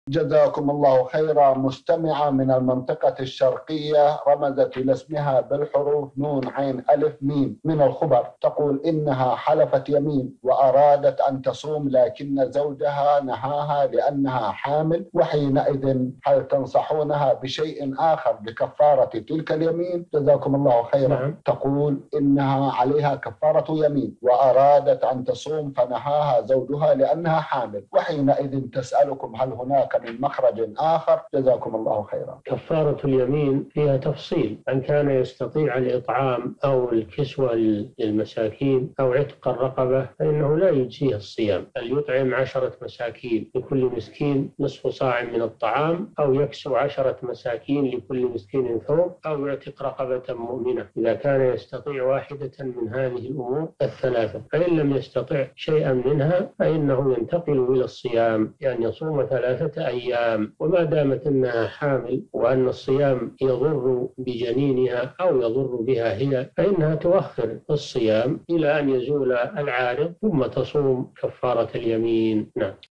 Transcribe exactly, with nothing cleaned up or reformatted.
جزاكم الله خيرا. مستمعة من المنطقة الشرقية رمزت إلى اسمها بالحروف نون عين ألف ميم من الخبر، تقول إنها حلفت يمين وأرادت أن تصوم لكن زوجها نهاها لأنها حامل، وحينئذ هل تنصحونها بشيء آخر لكفارة تلك اليمين؟ جزاكم الله خيرا. نعم. تقول إنها عليها كفارة يمين وأرادت أن تصوم فنهاها زوجها لأنها حامل، وحينئذ تسألكم هل هناك من مخرج آخر؟ جزاكم الله خيرا. كفارة اليمين فيها تفصيل، أن كان يستطيع الإطعام أو الكسوة للمساكين أو عتق الرقبة فإنه لا يجزيه الصيام، بل يطعم عشرة مساكين لكل مسكين نصف صاع من الطعام، أو يكسو عشرة مساكين لكل مسكين ثوب، أو يعتق رقبة مؤمنة إذا كان يستطيع واحدة من هذه الأمور الثلاثة. فإن لم يستطع شيئا منها فإنه ينتقل إلى الصيام، يعني يصوم ثلاثة أيام. وما دامت أنها حامل وأن الصيام يضر بجنينها أو يضر بها هي فإنها تؤخر الصيام إلى أن يزول العارض ثم تصوم كفارة اليمين. نعم.